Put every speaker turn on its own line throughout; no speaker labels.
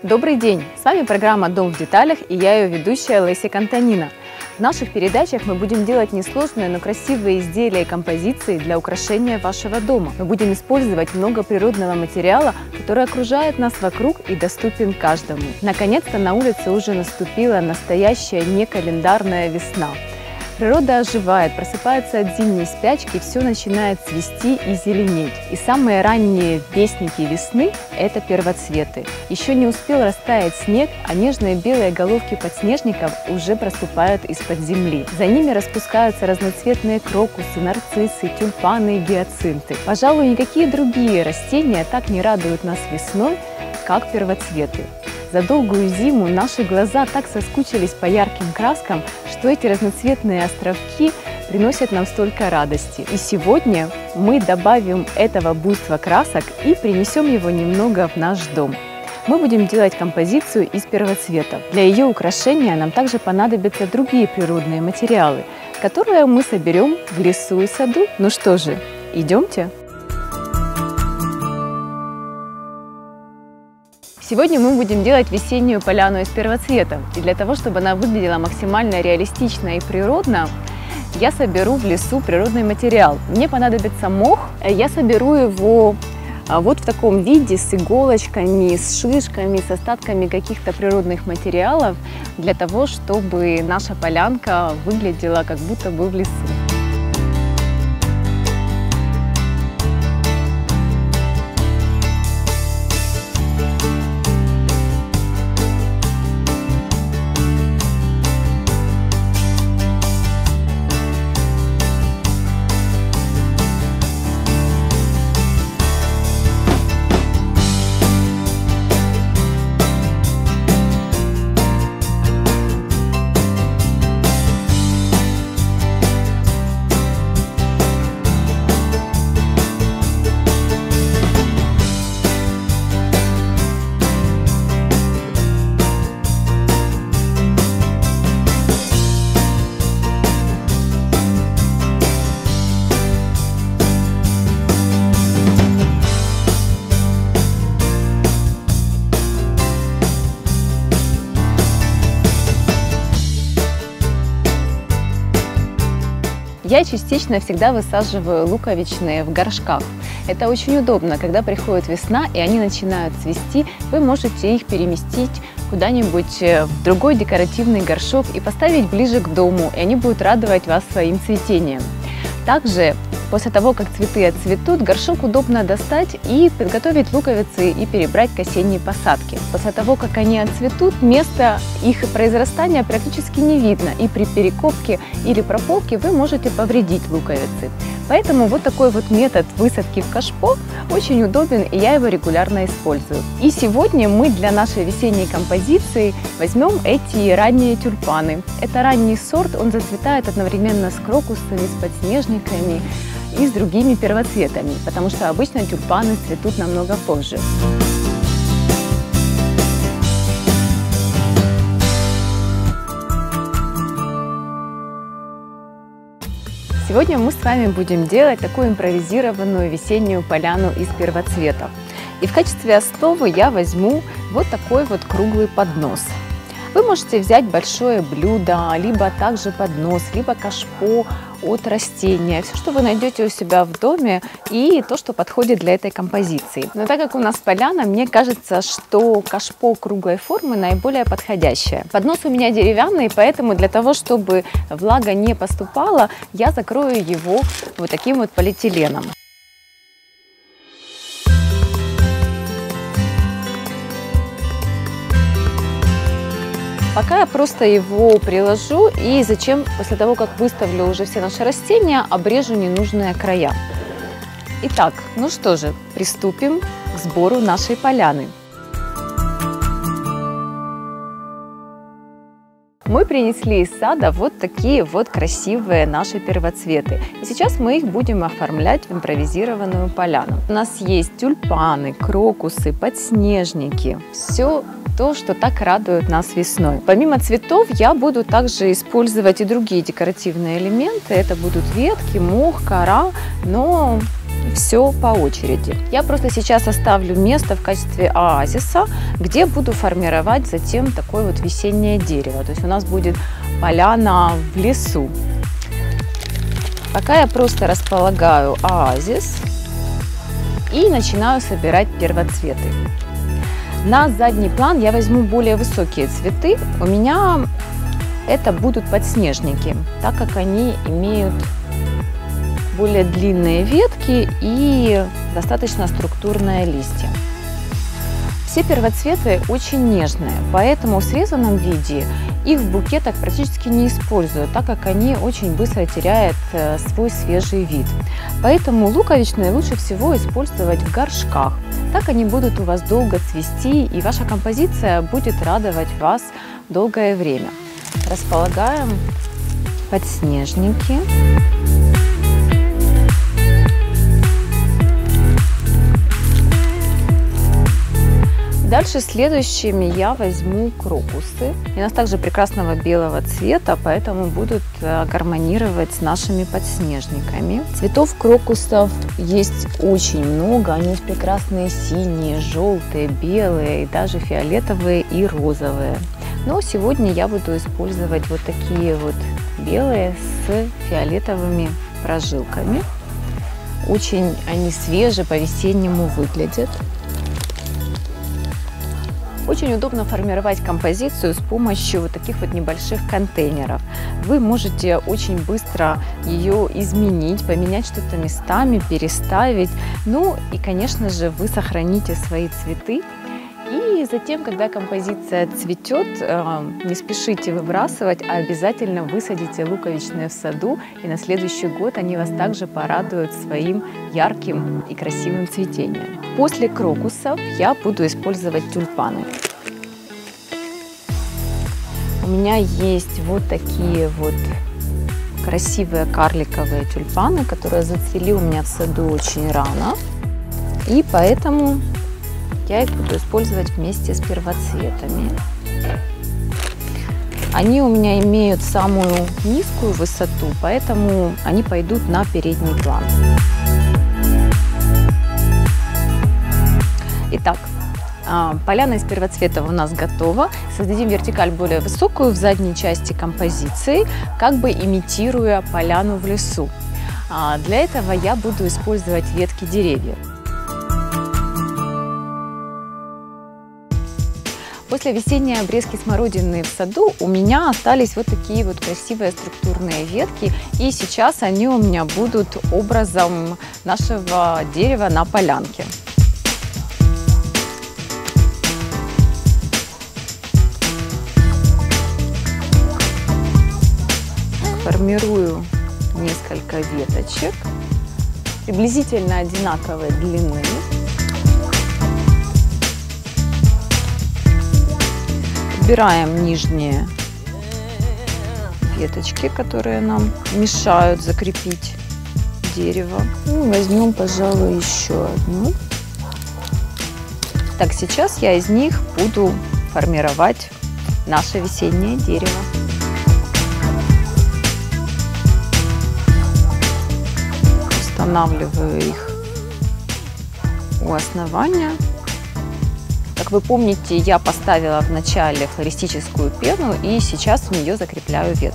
Добрый день! С вами программа «Дом в деталях» и я ее ведущая Леся Кантонина. В наших передачах мы будем делать несложные, но красивые изделия и композиции для украшения вашего дома. Мы будем использовать много природного материала, который окружает нас вокруг и доступен каждому. Наконец-то на улице уже наступила настоящая некалендарная весна. Природа оживает, просыпается от зимней спячки, все начинает цвести и зеленеть. И самые ранние вестники весны – это первоцветы. Еще не успел растаять снег, а нежные белые головки подснежников уже проступают из-под земли. За ними распускаются разноцветные крокусы, нарциссы, тюльпаны и гиацинты. Пожалуй, никакие другие растения так не радуют нас весной, как первоцветы. За долгую зиму наши глаза так соскучились по ярким краскам, что эти разноцветные островки приносят нам столько радости. И сегодня мы добавим этого буйства красок и принесем его немного в наш дом. Мы будем делать композицию из первоцветов. Для ее украшения нам также понадобятся другие природные материалы, которые мы соберем в лесу и саду. Ну что же, идемте! Сегодня мы будем делать весеннюю поляну из первоцветов. И для того, чтобы она выглядела максимально реалистично и природно, я соберу в лесу природный материал. Мне понадобится мох. Я соберу его вот в таком виде, с иголочками, с шишками, с остатками каких-то природных материалов, для того, чтобы наша полянка выглядела как будто бы в лесу. Я частично всегда высаживаю луковичные в горшках. Это очень удобно, когда приходит весна и они начинают цвести, вы можете их переместить куда-нибудь в другой декоративный горшок и поставить ближе к дому, и они будут радовать вас своим цветением. Также, после того, как цветы отцветут, горшок удобно достать и подготовить луковицы и перебрать к осенней посадке. После того, как они отцветут, место их произрастания практически не видно, и при перекопке или прополке вы можете повредить луковицы. Поэтому вот такой вот метод высадки в кашпо очень удобен, и я его регулярно использую. И сегодня мы для нашей весенней композиции возьмем эти ранние тюльпаны. Это ранний сорт, он зацветает одновременно с крокусами, с подснежниками и с другими первоцветами, потому что обычно тюльпаны цветут намного позже. Сегодня мы с вами будем делать такую импровизированную весеннюю поляну из первоцветов. И в качестве основы я возьму вот такой вот круглый поднос. Вы можете взять большое блюдо, либо также поднос, либо кашпо от растения. Все, что вы найдете у себя в доме, и то, что подходит для этой композиции. Но так как у нас поляна, мне кажется, что кашпо круглой формы наиболее подходящее. Поднос у меня деревянный, поэтому для того, чтобы влага не поступала, я закрою его вот таким вот полиэтиленом. Пока я просто его приложу и затем, после того, как выставлю уже все наши растения, обрежу ненужные края. Итак, ну что же, приступим к сбору нашей поляны. Мы принесли из сада вот такие вот красивые наши первоцветы. И сейчас мы их будем оформлять в импровизированную поляну. У нас есть тюльпаны, крокусы, подснежники. Все то, что так радует нас весной. Помимо цветов я буду также использовать и другие декоративные элементы. Это будут ветки, мох, кора, но все по очереди. Я просто сейчас оставлю место в качестве оазиса, где буду формировать затем такое вот весеннее дерево. То есть у нас будет поляна в лесу. Пока я просто располагаю оазис и начинаю собирать первоцветы. На задний план я возьму более высокие цветы. У меня это будут подснежники, так как они имеют более длинные ветки и достаточно структурные листья. Все первоцветы очень нежные, поэтому в срезанном виде их в букетах практически не использую, так как они очень быстро теряют свой свежий вид. Поэтому луковичные лучше всего использовать в горшках. Так они будут у вас долго цвести, и ваша композиция будет радовать вас долгое время. Располагаем подснежники. Дальше следующими я возьму крокусы. У нас также прекрасного белого цвета, поэтому будут гармонировать с нашими подснежниками. Цветов крокусов есть очень много. Они есть прекрасные синие, желтые, белые, и даже фиолетовые и розовые. Но сегодня я буду использовать вот такие вот белые с фиолетовыми прожилками. Очень они свежие, по-весеннему выглядят. Очень удобно формировать композицию с помощью вот таких вот небольших контейнеров. Вы можете очень быстро ее изменить, поменять что-то местами, переставить. Ну и, конечно же, вы сохраните свои цветы. И затем, когда композиция цветет, не спешите выбрасывать, а обязательно высадите луковичные в саду. И на следующий год они вас также порадуют своим ярким и красивым цветением. После крокусов я буду использовать тюльпаны. У меня есть вот такие вот красивые карликовые тюльпаны, которые зацвели у меня в саду очень рано. И поэтому я их буду использовать вместе с первоцветами. Они у меня имеют самую низкую высоту, поэтому они пойдут на передний план. Итак, поляна из первоцветов у нас готова. Создадим вертикаль более высокую в задней части композиции, как бы имитируя поляну в лесу. Для этого я буду использовать ветки деревьев. После весенней обрезки смородины в саду у меня остались вот такие вот красивые структурные ветки. И сейчас они у меня будут образом нашего дерева на полянке. Формирую несколько веточек, приблизительно одинаковой длины. Убираем нижние веточки, которые нам мешают закрепить дерево. Ну, возьмем, пожалуй, еще одну. Так, сейчас я из них буду формировать наше весеннее дерево. Устанавливаю их у основания. Как вы помните, я поставила в начале флористическую пену и сейчас в нее закрепляю ветку.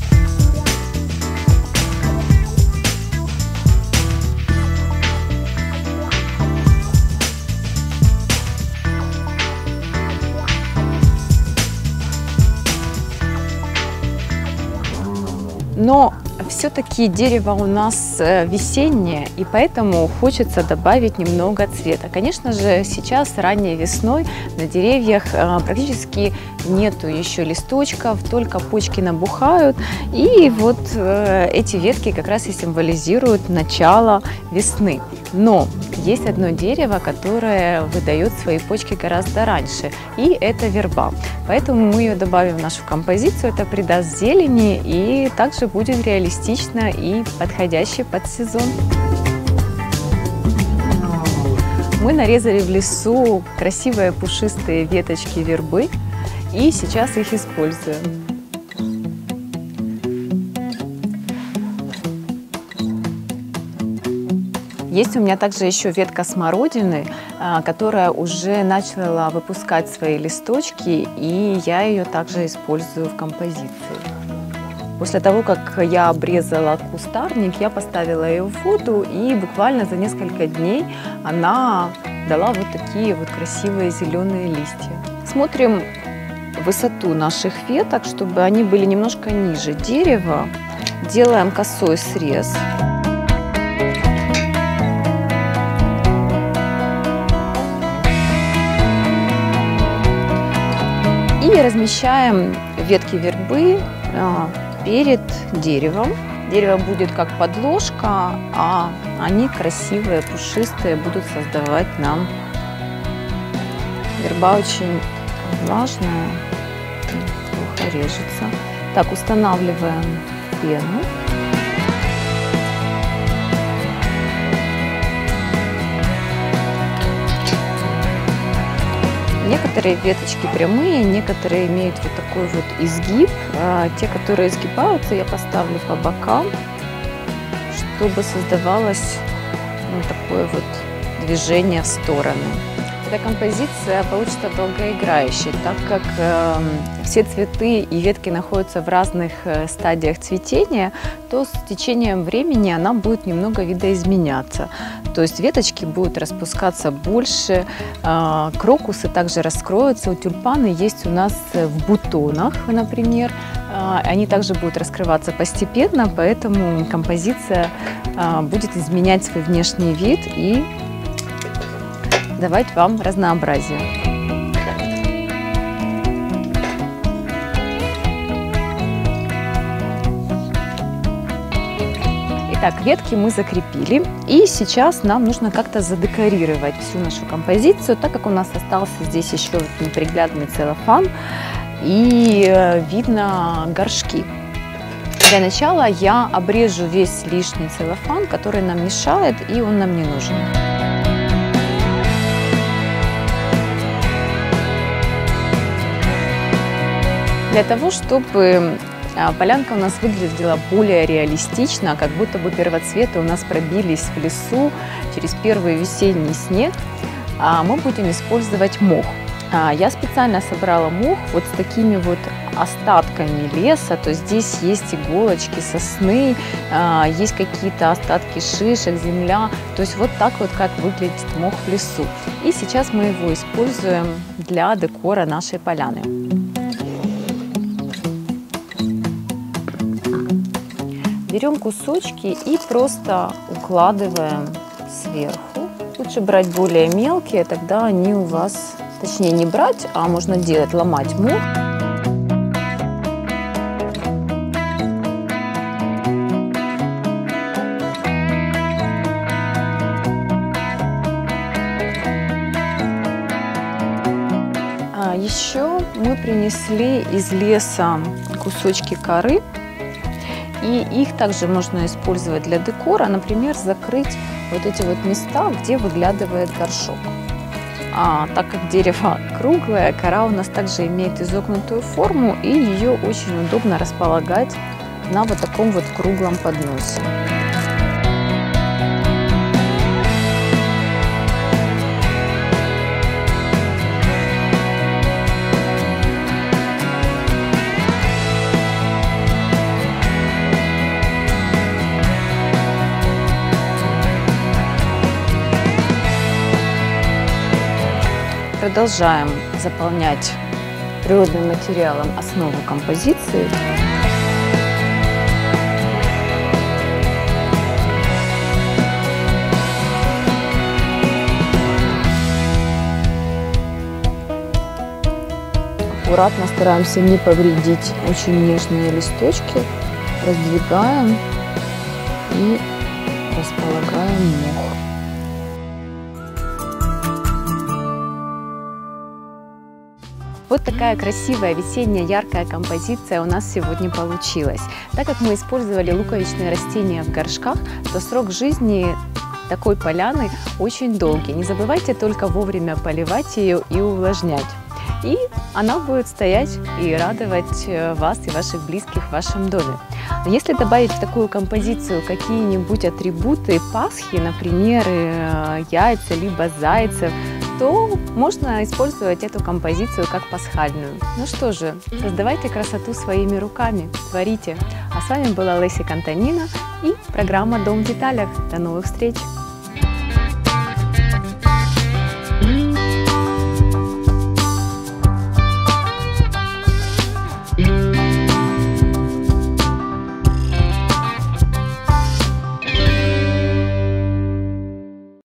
Но все-таки дерево у нас весеннее, и поэтому хочется добавить немного цвета. Конечно же, сейчас ранней весной на деревьях практически нету еще листочков, только почки набухают. И вот эти ветки как раз и символизируют начало весны. Но есть одно дерево, которое выдает свои почки гораздо раньше, и это верба. Поэтому мы ее добавим в нашу композицию, это придаст зелени и также будет реалистично и подходящий под сезон. Мы нарезали в лесу красивые пушистые веточки вербы и сейчас их используем. Есть у меня также еще ветка смородины, которая уже начала выпускать свои листочки, и я ее также использую в композиции. После того, как я обрезала кустарник, я поставила ее в воду, и буквально за несколько дней она дала вот такие вот красивые зеленые листья. Смотрим высоту наших веток, чтобы они были немножко ниже дерева. Делаем косой срез. И размещаем ветки вербы перед деревом. Дерево будет как подложка, а они красивые, пушистые, будут создавать нам. Верба очень влажная, плохо режется. Так, устанавливаем пену. Некоторые веточки прямые, некоторые имеют вот такой вот изгиб. Те, которые изгибаются, я поставлю по бокам, чтобы создавалось такое вот движение в стороны. Эта композиция получится долгоиграющей, так как все цветы и ветки находятся в разных стадиях цветения, то с течением времени она будет немного видоизменяться. То есть веточки будут распускаться больше, крокусы также раскроются, у тюльпаны есть у нас в бутонах, например. Они также будут раскрываться постепенно, поэтому композиция будет изменять свой внешний вид и давать вам разнообразие. Итак, ветки мы закрепили, и сейчас нам нужно как-то задекорировать всю нашу композицию, так как у нас остался здесь еще неприглядный целлофан и видно горшки. Для начала я обрежу весь лишний целлофан, который нам мешает, и он нам не нужен. Для того, чтобы полянка у нас выглядела более реалистично, как будто бы первоцветы у нас пробились в лесу через первый весенний снег, мы будем использовать мох. Я специально собрала мох вот с такими вот остатками леса, то есть здесь есть иголочки сосны, есть какие-то остатки шишек, земля, то есть вот так вот, как выглядит мох в лесу. И сейчас мы его используем для декора нашей поляны. Берем кусочки и просто укладываем сверху. Лучше брать более мелкие, тогда они у вас, точнее не брать, а можно делать, ломать мох. Еще мы принесли из леса кусочки коры. И их также можно использовать для декора, например, закрыть вот эти вот места, где выглядывает горшок. Так как дерево круглое, кора у нас также имеет изогнутую форму, и ее очень удобно располагать на вот таком вот круглом подносе. Продолжаем заполнять природным материалом основу композиции. Аккуратно стараемся не повредить очень нежные листочки, раздвигаем и располагаем мох. Вот такая красивая весенняя яркая композиция у нас сегодня получилась. Так как мы использовали луковичные растения в горшках, то срок жизни такой поляны очень долгий. Не забывайте только вовремя поливать ее и увлажнять. И она будет стоять и радовать вас и ваших близких в вашем доме. Если добавить в такую композицию какие-нибудь атрибуты Пасхи, например, яйца либо зайцев, то можно использовать эту композицию как пасхальную. Ну что же, создавайте красоту своими руками, творите. А с вами была Леся Кантонина и программа «Дом в деталях». До новых встреч!